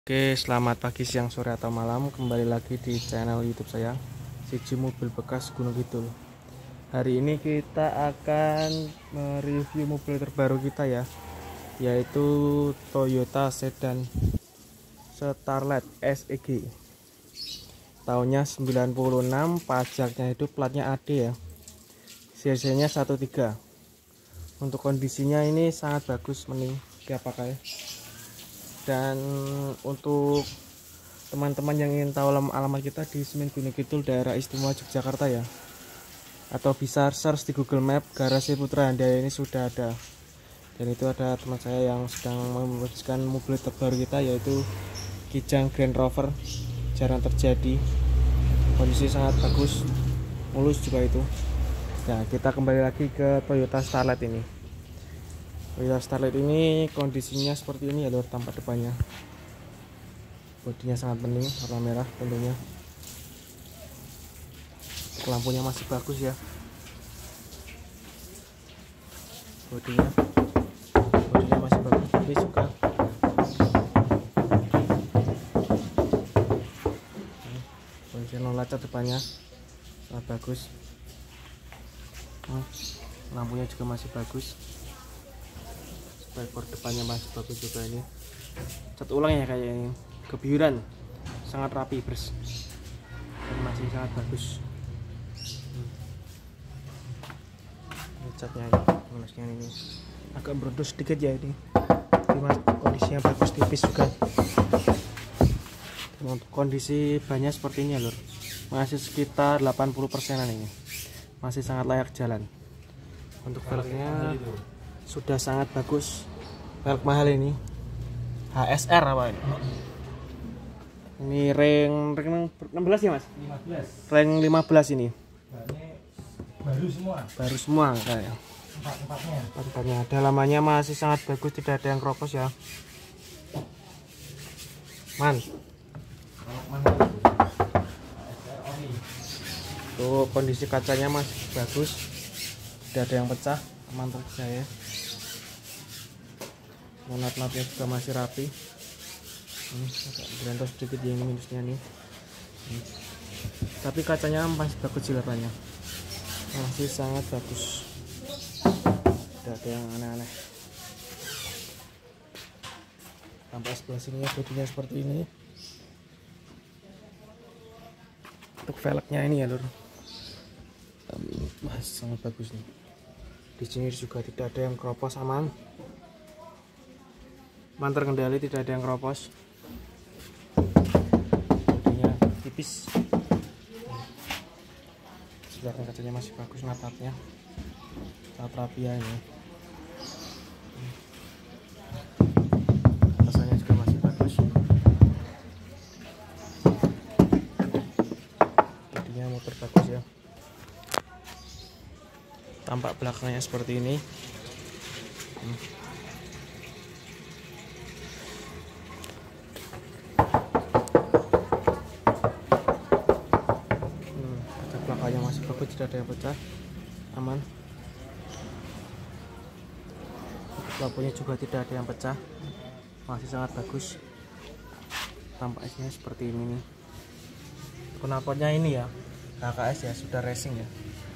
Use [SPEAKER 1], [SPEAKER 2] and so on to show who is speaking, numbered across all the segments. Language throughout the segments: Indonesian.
[SPEAKER 1] Oke, selamat pagi, siang, sore, atau malam. Kembali lagi di channel YouTube saya, Siji Mobil Bekas Gunung Kidul. Hari ini kita akan mereview mobil terbaru kita ya, yaitu Toyota Sedan Starlet SEG. Tahunnya 96, pajaknya itu platnya AD ya. CC-nya 13. Untuk kondisinya ini sangat bagus, mending dia pakai. Dan untuk teman-teman yang ingin tahu alamat kita di Semen Gunung Kidul, daerah istimewa Yogyakarta ya, atau bisa search di Google Map, garasi Putra Handaya ini sudah ada. Dan itu ada teman saya yang sedang membersihkan mobil terbaru kita, yaitu Kijang Grand Rover. Jarang terjadi, kondisi sangat bagus, mulus juga itu. Nah, kita kembali lagi ke Toyota Starlet ini. Toyota Starlet ini kondisinya seperti ini ya lur, tampak depannya. Bodinya sangat bening, warna merah tentunya. Lampunya masih bagus ya. Bodinya masih bagus, tapi juga kondisi non-lecet depannya sangat bagus. Lampunya juga masih bagus. Spakbor depannya masih bagus juga ini. Cat ulang ya kayak ini, kebiruan, sangat rapi, bersih, dan masih sangat bagus. Ini catnya ini, minusnya ini agak beruntus sedikit ya ini. Kondisinya bagus, tipis juga. Dan untuk kondisi bannya seperti ini ya lur, masih sekitar 80%an ini, masih sangat layak jalan. Untuk velgnya sudah sangat bagus, velg mahal ini, HSR apa ini? Ini ring 16 ya mas? 15. Ring 15 ini. Baru semua kayak. Empatnya. Dalamannya masih sangat bagus, tidak ada yang kropos ya. Tuh kondisi kacanya masih bagus, tidak ada yang pecah, aman terjaya. Not-notnya juga masih rapi. Agak berantos sedikit ya ini minusnya nih. Tapi kacanya masih bagus, jelapannya masih sangat bagus, tidak ada yang aneh-aneh. Tampak sebelah sini bodinya seperti ini. Untuk velgnya ini ya lur, masih sangat bagus nih. Di sini juga tidak ada yang keropos, aman terkendali, tidak ada yang keropos. Bodinya tipis, belakang kacanya masih bagus, natapnya sangat rapi ya ini. Atasnya juga masih bagus, bodinya motor bagus ya. Tampak belakangnya seperti ini. Belakangnya masih bagus, tidak ada yang pecah, aman. Lampunya juga tidak ada yang pecah, masih sangat bagus. Tampaknya seperti ini nih. Knalpotnya ini ya HKS ya, sudah racing ya.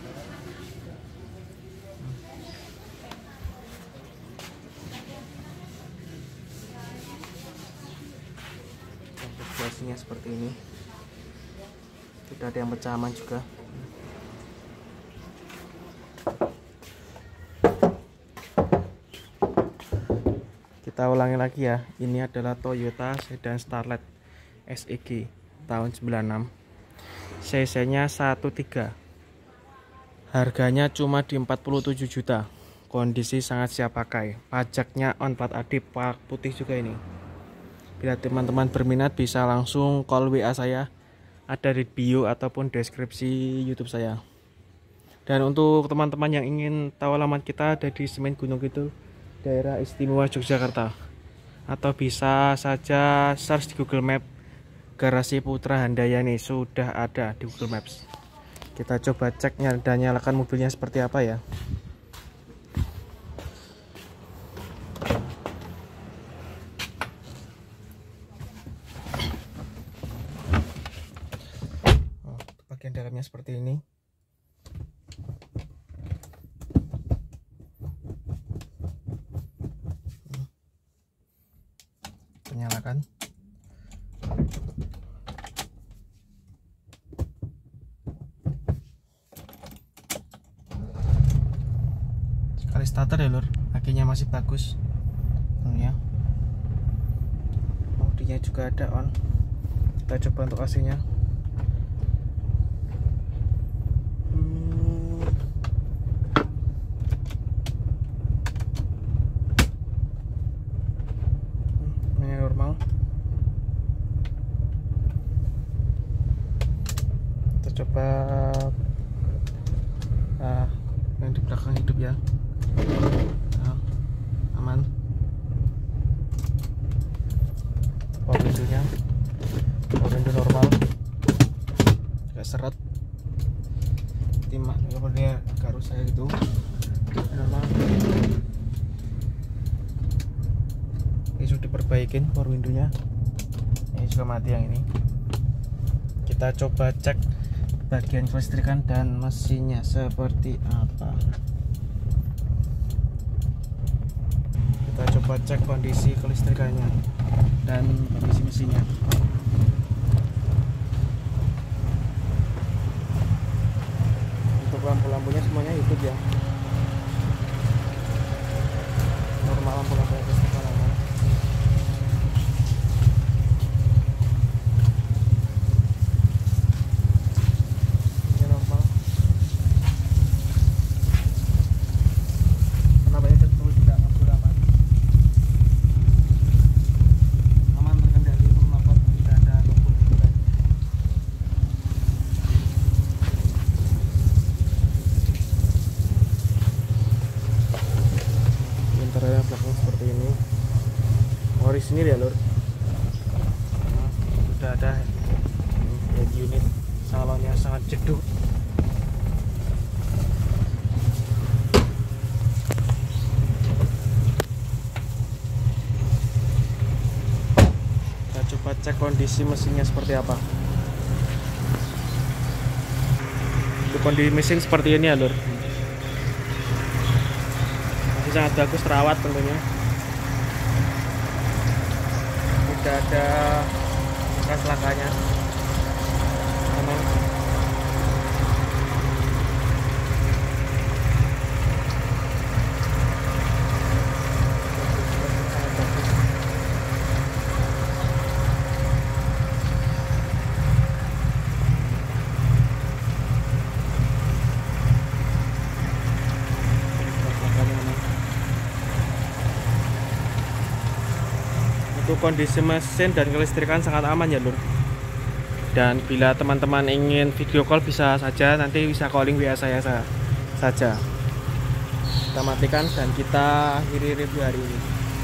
[SPEAKER 1] Situasinya seperti ini, tidak ada yang pecah, aman juga. Kita ulangi lagi ya, ini adalah Toyota Sedan Starlet SEG tahun 96, cc nya 13, harganya cuma di 47 juta. Kondisi sangat siap pakai, pajaknya on plat AD, plat putih juga ini. Bila teman-teman berminat bisa langsung call WA saya, ada di bio ataupun deskripsi YouTube saya. Dan untuk teman-teman yang ingin tahu alamat kita, ada di Semen Gunung Kidul, daerah istimewa Yogyakarta, atau bisa saja search di Google Map, garasi Putra Handaya ini sudah ada di Google Maps. Kita coba cek dan nyalakan mobilnya seperti apa ya. dalamnya seperti ini. Nyalakan. Sekali starter ya lur, akinya masih bagus ya. Audinya juga ada on. Kita coba untuk AC-nya. Ini normal. Kita coba yang di belakang hidup ya. Aman. Power window-nya normal, gak seret, timah kalau dia agak rusak gitu, normal. Ini sudah diperbaikin power window-nya. Ini juga mati yang ini. Kita coba cek bagian kelistrikan dan mesinnya seperti apa. Kita coba cek kondisi kelistrikannya dan kondisi mesinnya. Untuk lampu-lampunya semuanya hidup ya, normal lampu-lampunya kelistrikan normal. Ini normal. Kenapa ya tentu tidak ngabul aman? Aman, terkendali, mengapa tidak ada logo. Interiornya belakang seperti ini, orisinil ya lur. Nah, sudah ada head unit, salonnya sangat jeduk. Kita coba cek kondisi mesinnya seperti apa. Untuk kondisi mesin seperti ini ya lur, sangat bagus, terawat tentunya. Tidak ada bekas lakanya. Aman. Untuk kondisi mesin dan kelistrikan sangat aman ya lur. Dan bila teman-teman ingin video call bisa saja, nanti bisa calling WA saya saja. Kita matikan dan kita akhiri review hari ini.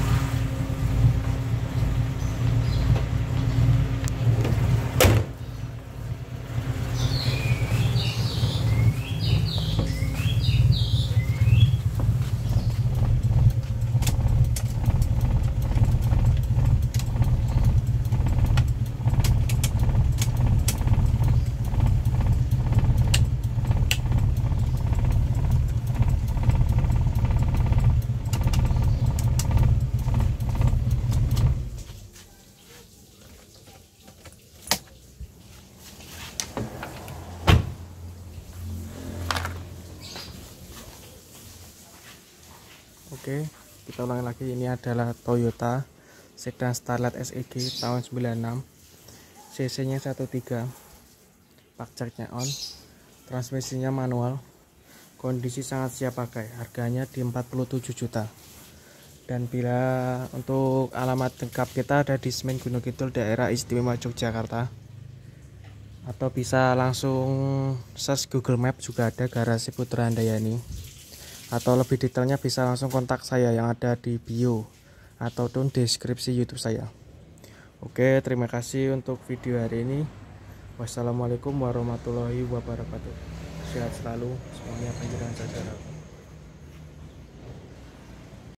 [SPEAKER 1] Oke, kita ulangi lagi. Ini adalah Toyota Sedan Starlet SEG tahun 96, cc nya 13, park charge-nya on, transmisinya manual, kondisi sangat siap pakai, harganya di 47 juta. Dan bila untuk alamat lengkap kita ada di Semen Gunung Kidul, daerah istimewa Yogyakarta, atau bisa langsung search Google Map, juga ada garasi Putra Handayani. Atau lebih detailnya bisa langsung kontak saya yang ada di bio ataupun deskripsi YouTube saya. Oke, terima kasih untuk video hari ini. Wassalamualaikum warahmatullahi wabarakatuh. Sehat selalu, semuanya panjang sejahtera.